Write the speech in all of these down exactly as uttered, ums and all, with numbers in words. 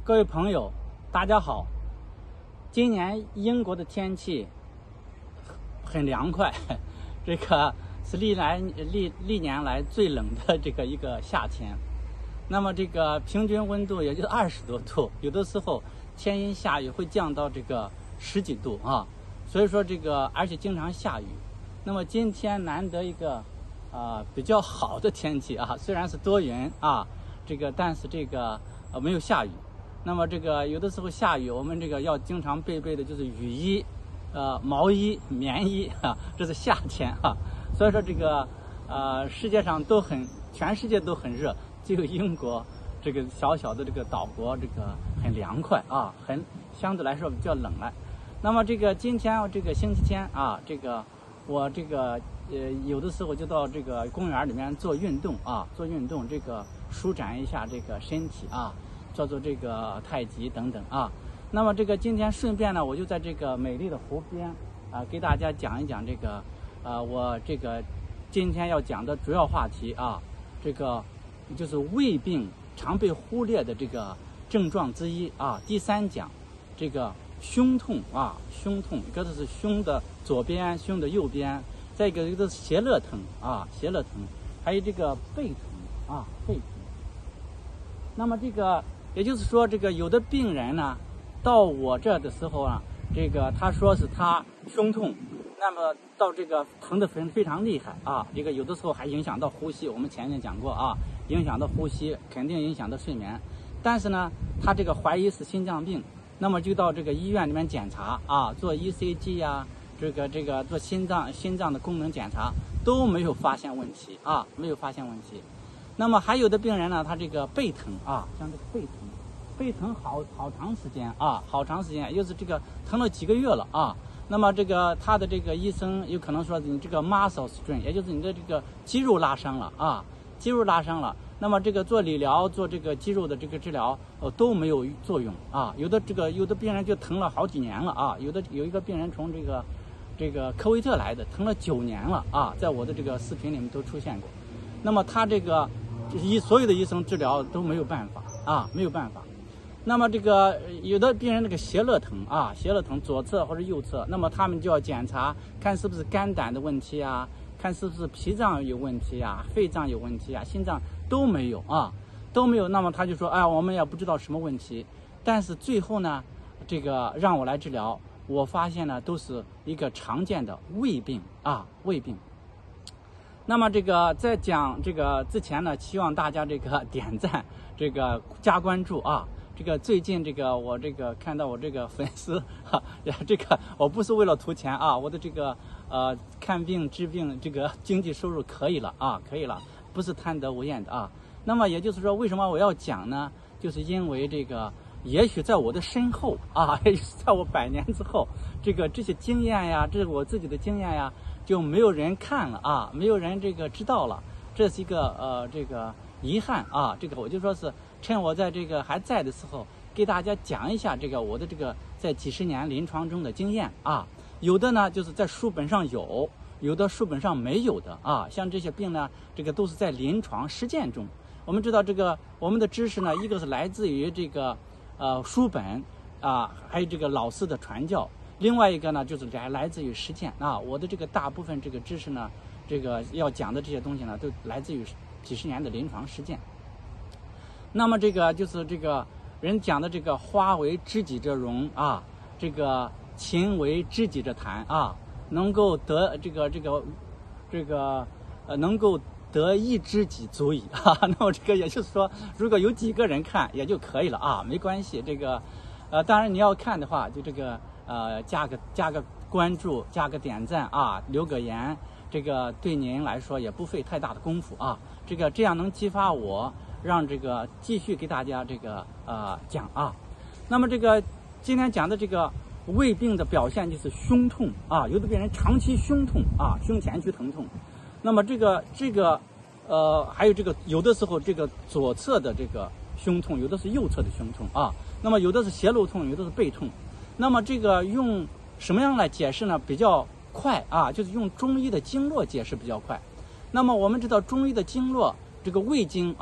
各位朋友，大家好。今年英国的天气很凉快，这个是历来历历年来最冷的这个一个夏天。那么这个平均温度也就二十多度，有的时候天阴下雨会降到这个十几度啊。所以说这个而且经常下雨。那么今天难得一个啊、呃、比较好的天气啊，虽然是多云啊，这个但是这个呃没有下雨。那么这个有的时候下雨，我们这个要经常备备的就是雨衣、呃毛衣、棉衣啊，这是夏天啊。所以说这个呃世界上都很，全世界都很热，只有英国这个小小的这个岛国这个很凉快啊，很相对来说比较冷了。那么这个今天这个星期天啊，这个我这个呃有的时候就到这个公园里面做运动啊，做运动这个舒展一下这个身体啊。叫做这个太极等等啊。那么这个今天顺便呢，我就在这个美丽的湖边啊，给大家讲一讲这个呃我这个今天要讲的主要话题啊，这个就是胃病常被忽略的这个症状之一啊。第三讲这个胸痛啊，胸痛，一个是胸的左边，胸的右边，再一个一个是胁肋疼啊，胁肋疼，还有这个背疼啊，背疼。那么这个也就是说，这个有的病人呢，到我这的时候啊，这个他说是他胸痛，那么到这个疼得非非常厉害啊，这个有的时候还影响到呼吸，我们前面讲过啊，影响到呼吸，肯定影响到睡眠。但是呢，他这个怀疑是心脏病，那么就到这个医院里面检查啊，做 E C G 呀、啊，这个这个做心脏心脏的功能检查都没有发现问题啊，没有发现问题。那么还有的病人呢，他这个背疼啊，像这个背疼，背疼好好长时间啊，好长时间，又是这个疼了几个月了啊。那么这个他的这个医生有可能说你这个 muscle strain， 也就是你的这个肌肉拉伤了啊，肌肉拉伤了。那么这个做理疗，做这个肌肉的这个治疗，呃都没有作用啊。有的这个有的病人就疼了好几年了啊，有的有一个病人从这个这个科威特来的，疼了九年了啊，在我的这个视频里面都出现过。那么他这个。医所有的医生治疗都没有办法啊，没有办法。那么这个有的病人这个胁肋疼啊，胁肋疼左侧或者右侧，那么他们就要检查，看是不是肝胆的问题啊，看是不是脾脏有问题啊，肺脏有问题啊，心脏都没有啊，都没有。那么他就说，哎，我们也不知道什么问题。但是最后呢，这个让我来治疗，我发现呢，都是一个常见的胃病啊，胃病。那么这个在讲这个之前呢，希望大家这个点赞，这个加关注啊。这个最近这个我这个看到我这个粉丝哈呀，这个我不是为了图钱啊，我的这个呃看病治病这个经济收入可以了啊，可以了，不是贪得无厌的啊。那么也就是说，为什么我要讲呢？就是因为这个也许在我的身后啊，也许在我百年之后，这个这些经验呀，这是我自己的经验呀。就没有人看了啊，没有人这个知道了，这是一个呃这个遗憾啊。这个我就说是趁我在这个还在的时候，给大家讲一下这个我的这个在几十年临床中的经验啊。有的呢就是在书本上有，有的书本上没有的啊。像这些病呢，这个都是在临床实践中。我们知道这个我们的知识呢，一个是来自于这个呃书本啊，还有这个老师的传教。另外一个呢，就是来来自于实践啊。我的这个大部分这个知识呢，这个要讲的这些东西呢，都来自于几十年的临床实践。那么这个就是这个人讲的这个花为知己者容啊，这个琴为知己者弹啊，能够得这个这个这个呃能够得一知己足矣啊。那么这个也就是说，如果有几个人看也就可以了啊，没关系。这个呃，当然你要看的话，就这个。呃，加个加个关注，加个点赞啊，留个言，这个对您来说也不费太大的功夫啊。这个这样能激发我，让这个继续给大家这个呃讲啊。那么这个今天讲的这个胃病的表现就是胸痛啊，有的病人长期胸痛啊，胸前区疼痛。那么这个这个呃还有这个有的时候这个左侧的这个胸痛，有的是右侧的胸痛啊。那么有的是胁肋痛，有的是背痛。那么这个用什么样来解释呢？比较快啊，就是用中医的经络解释比较快。那么我们知道中医的经络，这个胃经啊，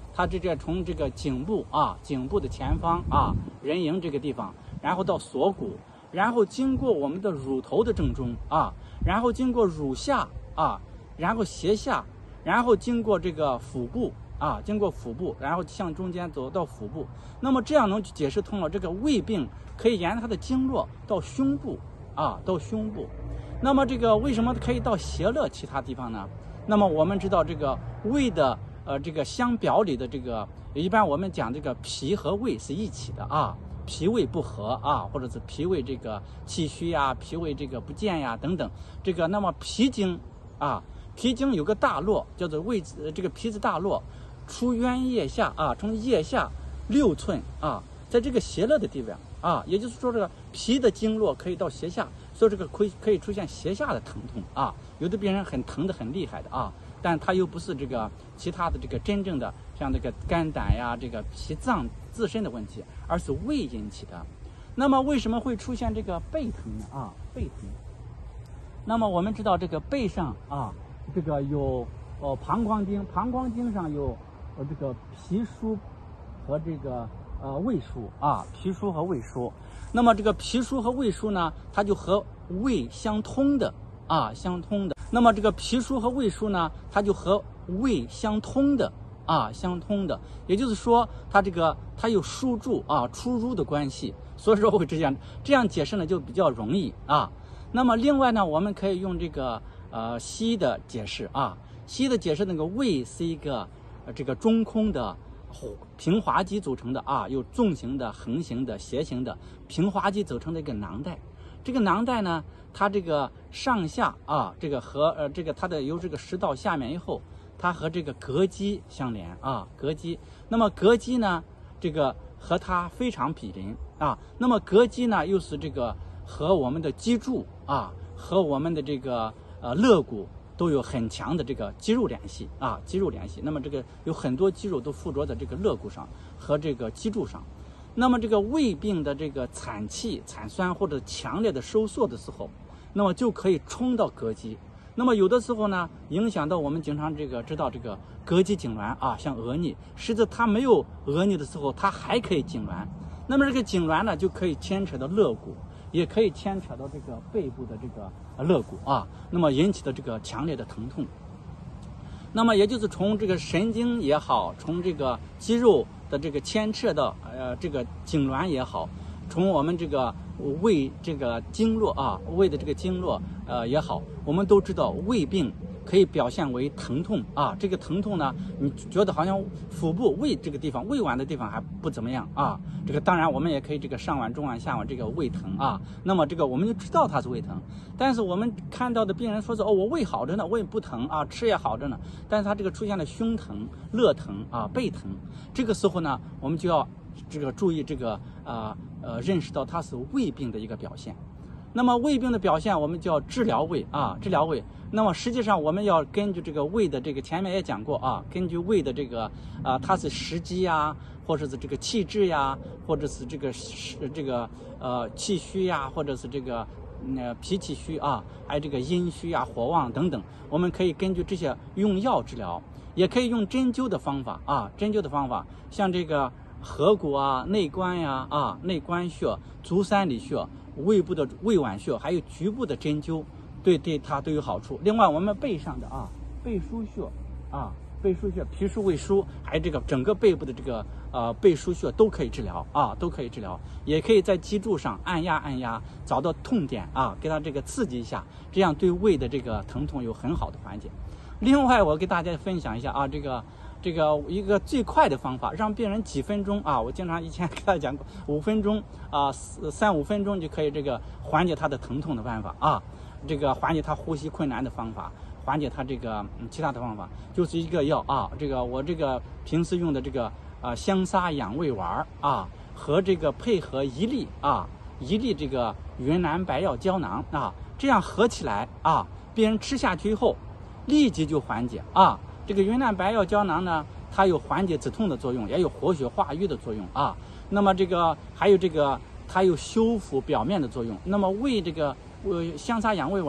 它这这从这个颈部啊，颈部的前方啊，人迎这个地方，然后到锁骨，然后经过我们的乳头的正中啊，然后经过乳下啊，然后斜下，然后经过这个腹部啊，经过腹部，然后向中间走到腹部。那么这样能解释通了，这个胃病可以沿着它的经络到胸部啊，到胸部。那么这个为什么可以到胁肋其他地方呢？那么我们知道这个胃的呃这个相表里的这个，一般我们讲这个脾和胃是一起的啊，脾胃不和啊，或者是脾胃这个气虚呀、脾胃这个不健呀等等。这个那么脾经啊，脾经有个大络叫做胃子，这个脾子大络出渊腋下啊，从腋下六寸啊，在这个胁肋的地方啊，也就是说这个脾的经络可以到胁下，所以这个可以可以出现胁下的疼痛啊，有的病人很疼的很厉害的啊，但他又不是这个其他的这个真正的像这个肝胆呀、这个脾脏自身的问题，而是胃引起的。那么为什么会出现这个背疼呢？啊，背疼。那么我们知道这个背上啊，这个有呃膀胱经，膀胱经上有呃这个脾腧和这个呃胃腧啊，脾腧和胃腧。那么这个脾腧和胃腧呢，它就和胃相通的啊，相通的。那么这个脾腧和胃腧呢，它就和胃相通的啊，相通的。也就是说，它这个它有输注啊、出入的关系，所以说会这样这样解释呢就比较容易啊。那么另外呢，我们可以用这个呃西医的解释啊，西医的解释，那个胃是一个呃这个中空的平滑肌组成的啊，有纵形的、横形的、斜形的平滑肌组成的一个囊袋。这个囊袋呢，它这个上下啊，这个和呃这个它的由这个食道下面以后，它和这个膈肌相连啊，膈肌。那么膈肌呢，这个和它非常毗邻啊。那么膈肌呢，又是这个和我们的脊柱啊，和我们的这个呃肋骨都有很强的这个肌肉联系啊，肌肉联系。那么这个有很多肌肉都附着在这个肋骨上和这个脊柱上。那么这个胃病的这个产气、产酸或者强烈的收缩的时候，那么就可以冲到膈肌。那么有的时候呢，影响到我们经常这个知道这个膈肌痉挛啊，像额逆，实质它没有额逆的时候，它还可以痉挛。那么这个痉挛呢，就可以牵扯到肋骨，也可以牵扯到这个背部的这个肋骨啊，那么引起的这个强烈的疼痛。那么也就是从这个神经也好，从这个肌肉的这个牵扯到呃这个痉挛也好，从我们这个胃这个经络啊，胃的这个经络呃也好，我们都知道胃病可以表现为疼痛啊。这个疼痛呢，你觉得好像腹部胃这个地方、胃脘的地方还不怎么样啊。这个当然我们也可以这个上脘、中脘、下脘这个胃疼啊。那么这个我们就知道它是胃疼，但是我们看到的病人说是哦，我胃好着呢，胃不疼啊，吃也好着呢，但是他这个出现了胸疼、肋疼啊、背疼，这个时候呢，我们就要这个注意这个啊 呃, 呃认识到它是胃病的一个表现。那么胃病的表现，我们叫治疗胃啊，治疗胃。那么实际上我们要根据这个胃的这个前面也讲过啊，根据胃的这个啊、呃，它是食积呀，或者是这个气滞呀，或者是这个这个呃气虚呀，或者是这个呃脾气虚啊，还有这个阴虚啊、火旺等等，我们可以根据这些用药治疗，也可以用针灸的方法啊，针灸的方法，像这个合谷啊、内关呀 啊, 啊、内关穴、足三里穴、胃部的胃脘穴，还有局部的针灸，对对它都有好处。另外，我们背上的啊背腧穴啊，背腧穴、脾腧、胃腧，还有这个整个背部的这个呃背腧穴都可以治疗啊，都可以治疗。也可以在脊柱上按压按压，找到痛点啊，给它这个刺激一下，这样对胃的这个疼痛有很好的缓解。另外，我给大家分享一下啊，这个。这个一个最快的方法，让病人几分钟啊，我经常以前给他讲过，五分钟啊，三五分钟就可以这个缓解他的疼痛的办法啊，这个缓解他呼吸困难的方法，缓解他这个、嗯、其他的方法，就是一个药啊，这个我这个平时用的这个啊香砂养胃丸啊，和这个配合一粒啊一粒这个云南白药胶囊啊，这样合起来啊，病人吃下去以后，立即就缓解啊。这个云南白药胶囊呢，它有缓解止痛的作用，也有活血化瘀的作用啊。那么这个还有这个它有修复表面的作用。那么胃这个呃香砂养胃丸呢，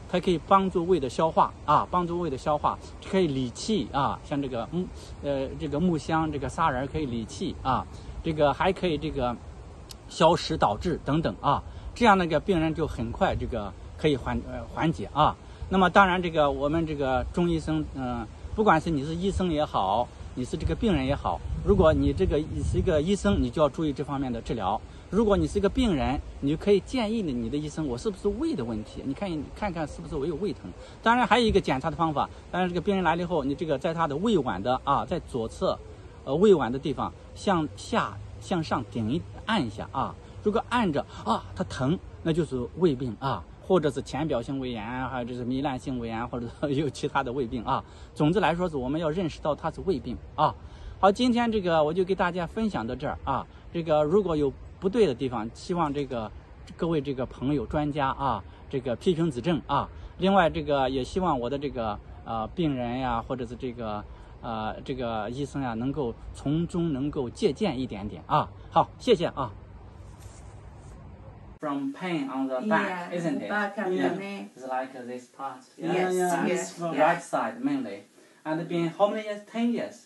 它可以帮助胃的消化啊，帮助胃的消化，可以理气啊，像这个木呃这个木香这个砂仁可以理气啊，这个还可以这个消食导滞等等啊，这样那个病人就很快这个可以缓呃缓解啊。那么当然这个我们这个中医生嗯、呃，不管是你是医生也好，你是这个病人也好，如果你这个是一个医生，你就要注意这方面的治疗。如果你是一个病人，你就可以建议你的医生，我是不是胃的问题？你看看看是不是我有胃疼？当然还有一个检查的方法，当然这个病人来了以后，你这个在他的胃脘的啊，在左侧，呃胃脘的地方向下向上顶一按一下啊，如果按着啊它疼，那就是胃病啊，或者是浅表性胃炎，还有就是糜烂性胃炎，或者有其他的胃病啊。总之来说是我们要认识到它是胃病啊。好，今天这个我就给大家分享到这儿啊。这个如果有不对的地方，希望这个各位这个朋友专家啊，这个批评指正啊。另外这个也希望我的这个呃病人呀，或者是这个呃这个医生呀，能够从中能够借鉴一点点啊。好，谢谢啊。From pain on the back, Yeah, isn't the it? back and Yeah. the neck. It's like this part. Yeah, Yes, yeah, yes, The yeah. right side mainly. And been how many years? Ten years.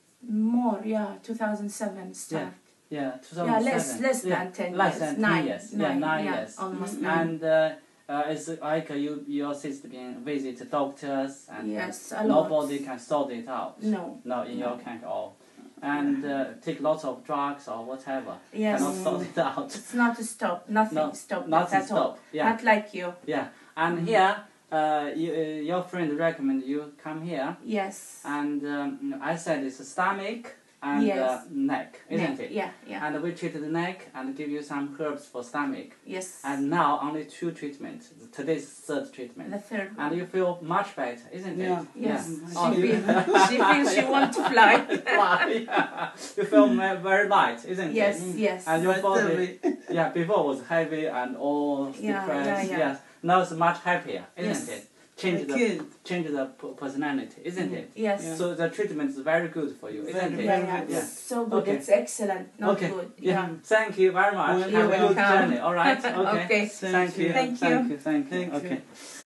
More, yeah, two thousand seven start. Yeah, two thousand Yeah, seven. less less yeah. than ten Less years. than ten nine, years. nine, yeah, nine yeah, years. almost nine. And uh, uh, it's like you, your sister been visit doctors and Yes, a lot. nobody can sort it out. No. No, in your country at all. And uh, take lots of drugs or whatever. Yes. Cannot sort it out. It's not to stop. Nothing No, stop not that to at all. stop. Yeah. Not like you. Yeah. And here, uh, you, uh, your friend recommend you come here. Yes. And um, I said it's stomach and Yes. uh, neck, isn't Neck, it? Yeah, yeah. And we treat the neck and give you some herbs for stomach. Yes. And now only two treatments. Today's third treatment. The third And one. you feel much better, isn't Yeah. it? Yes. Yeah. Oh, She you- feels she feels she wants to fly. Fly, yeah. You feel ma- very light, isn't Yes, it? yes. And your Right body, away. yeah, before was heavy and all Yeah, depressed. yeah, yeah. Yes. Now it's much happier, isn't Yes. it? Change the Good. change the p- personality, isn't it? Yes. Yeah. So the treatment is very good for you, isn't Very, it? Yeah, very yeah. good. Yeah. It's so good. Okay. It's excellent. Not Okay. good. Yeah. Yeah. Thank you very much. Well, Have you're a good welcome. journey. All right. Okay. Okay. Thank you. Thank you. Thank you. Thank you. Thank you. Okay.